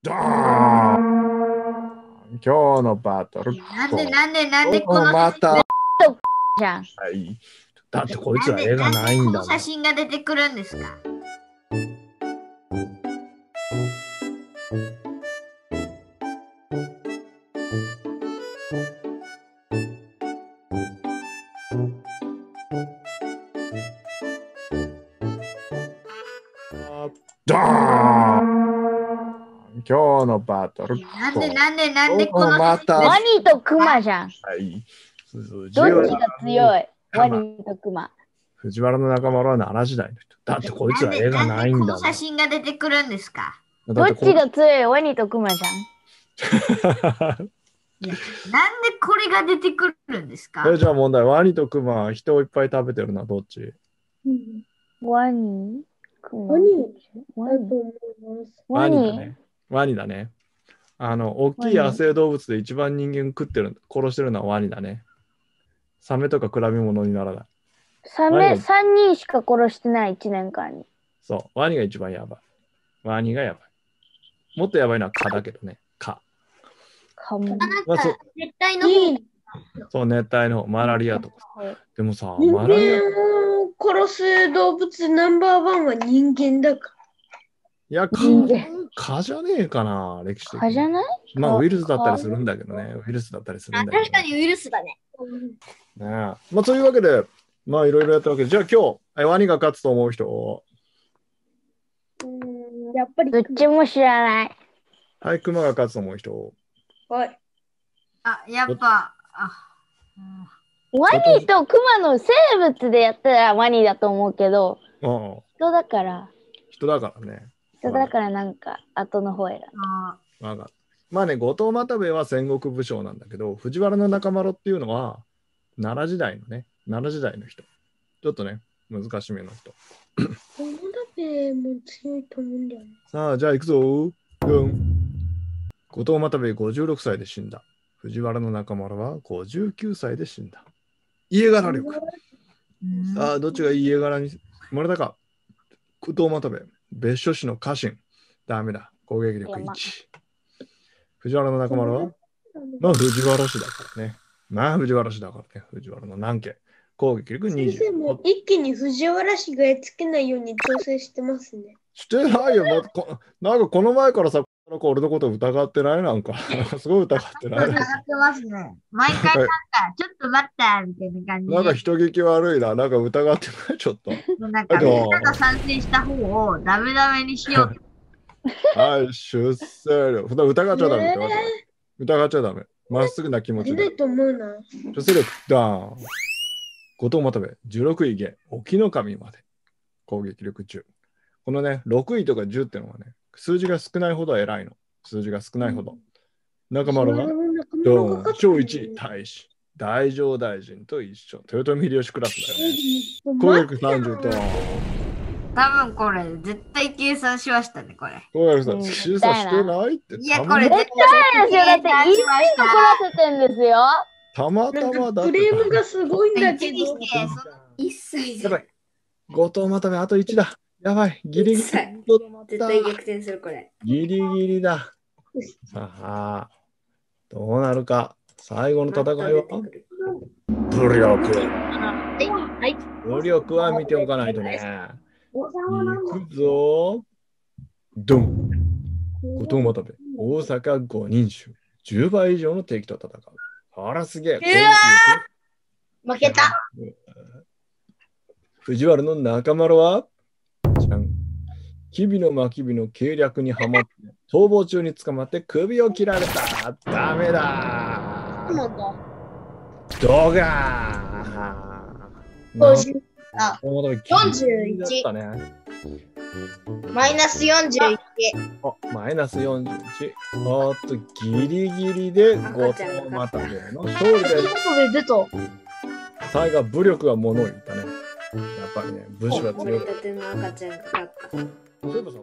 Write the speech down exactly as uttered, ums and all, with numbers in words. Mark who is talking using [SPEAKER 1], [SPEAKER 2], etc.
[SPEAKER 1] ドーン。今日のバトル。
[SPEAKER 2] なんでなんでなんでこの
[SPEAKER 1] また。
[SPEAKER 3] じゃん。
[SPEAKER 1] はい。だってこいつは絵がないんだもん。
[SPEAKER 2] この写真が出てくるんですか。
[SPEAKER 1] ドーン。今日のバトル。
[SPEAKER 2] なんでなんでなんでこの
[SPEAKER 1] また。
[SPEAKER 3] ワニとクマじゃん。
[SPEAKER 1] はい。
[SPEAKER 3] どっちが強い？ワニとクマ。
[SPEAKER 1] 藤原の中丸は奈良時代の人。だってこいつは絵がないんだもん。
[SPEAKER 2] この写真が出てくるんですか。
[SPEAKER 3] どっちが強い？ワニとクマじゃん。
[SPEAKER 2] なんでこれが出てくるんですか。
[SPEAKER 1] え、じゃあ問題、ワニとクマ、人をいっぱい食べてるのはどっち？
[SPEAKER 3] ワニクマ。
[SPEAKER 4] ワニ
[SPEAKER 3] ワニ
[SPEAKER 4] だと思います。
[SPEAKER 1] ワニだね。ワニだね。あの、大きい野生動物で一番人間食ってる、殺してるのはワニだね。サメとか比べ物にならない。
[SPEAKER 3] サメさんにんしか殺してない、いちねんかんに。
[SPEAKER 1] そう、ワニが一番やばい。ワニがやばい。もっとやばいのは蚊だけどね。蚊。
[SPEAKER 3] 蚊も。
[SPEAKER 1] まあ、そう
[SPEAKER 4] 熱帯の方。
[SPEAKER 1] そう、熱帯の方、マラリアとか。でもさ、
[SPEAKER 4] 人
[SPEAKER 1] マラリア。
[SPEAKER 4] 間を殺す動物ナンバーワンは人間だか
[SPEAKER 1] いや、
[SPEAKER 3] 人間
[SPEAKER 1] 蚊じゃねえかな、歴史的に。
[SPEAKER 3] 蚊じゃない？
[SPEAKER 1] まあ、ウイルスだったりするんだけどね。ウイルスだったりするんだけど、ね。
[SPEAKER 4] 確かにウイルスだね。
[SPEAKER 1] ねえ。まあ、そういうわけで、まあ、いろいろやったわけで、じゃあ今日、えワニが勝つと思う人。
[SPEAKER 4] うん、やっぱり。
[SPEAKER 3] どっちも知らない。
[SPEAKER 1] はい、クマが勝つと思う人。
[SPEAKER 4] はい。
[SPEAKER 2] あ、やっぱ、あ、
[SPEAKER 3] うん、ワニとクマの生物でやったらワニだと思うけど、
[SPEAKER 1] うん、
[SPEAKER 3] 人だから。
[SPEAKER 1] 人だからね。
[SPEAKER 3] 人だからなんか後の方選んだ。
[SPEAKER 1] わかる。まあね、後藤又兵衛は戦国武将なんだけど、藤原の中丸っていうのは奈良時代のね、奈良時代の人。ちょっとね、難しめの人。
[SPEAKER 4] 友達も強いと思うんだよね。
[SPEAKER 1] さあ、じゃあ行くぞ。うん。後藤又兵衛ごじゅうろくさいで死んだ。藤原の中丸はごじゅうきゅうさいで死んだ。家柄力。さあ、どっちがいい家柄に生まれたか。後藤又兵衛、別所氏の家臣。ダメだ。攻撃力いち。藤原の中丸はまあ藤原氏だからね。まあ藤原氏だからね。藤原の南家。攻撃力にじゅう。
[SPEAKER 4] 先生も一気に藤原氏がやっつけないように調整してますね。
[SPEAKER 1] してないよ。まこなんかこの前からさ、この子俺のこと疑ってないなんか。すごい疑ってない。
[SPEAKER 2] 疑ってますね。毎回なんか、ちょっと待ったみたいな感じで。
[SPEAKER 1] なんか人聞き悪いな。なんか疑ってないちょっと。
[SPEAKER 2] なんかみんなが賛成した方をダメダメにしよう。
[SPEAKER 1] はい、出世量。疑っちゃダメ。疑っちゃダメ。疑っちゃダメ。まっすぐな気持ちで。
[SPEAKER 4] 出ないと思うな。
[SPEAKER 1] 出世力ダウン。後藤又兵衛、じゅうろくい下、沖の神まで。攻撃力じゅう。このね、ろくいとかじゅうってのはね、数字が少ないほど偉いの。数字が少ないほど。中丸は、ドーン、超いち大使。大乗大臣と一緒。豊臣秀吉クラスだよね。攻撃力さんじゅうドーン。
[SPEAKER 2] 多分これ、絶対計算しましたね、これ。
[SPEAKER 1] 攻撃力さん、計算してないって。
[SPEAKER 2] いや、これ絶
[SPEAKER 3] 対ですよ。だって、いっぱい残らせてんですよ。
[SPEAKER 1] たまたまだって。
[SPEAKER 4] クレームがすごいんだけど。
[SPEAKER 5] 一切
[SPEAKER 1] やばい。後藤又兵衛あといちだ。やばい。ギリギリ。
[SPEAKER 5] 絶対逆転するこれ。
[SPEAKER 1] ギリギリだ。さあ、どうなるか。最後の戦いは武力。
[SPEAKER 4] はい。
[SPEAKER 1] 武力は見ておかないとね。いくぞ。ドン。後藤又兵衛。大阪五人衆。じゅうばい以上の敵と戦う。あらすげえ。
[SPEAKER 4] 負けた。
[SPEAKER 1] 藤原の中丸はじゃん。日々の巻き火の計略にはまって逃亡中に捕まって首を切られた。ダメだ。動画
[SPEAKER 4] ごじゅうあ
[SPEAKER 1] よ
[SPEAKER 4] よんじゅういち。マイナスよんじゅういち。
[SPEAKER 1] あ、マイナスよんじゅういち。おっと、ギリギリで後藤又兵衛の勝利です。最後は武力が物を言ったね。やっぱりね、武士は強い。
[SPEAKER 5] 赤ちゃんが勝った。
[SPEAKER 1] そういえばさ、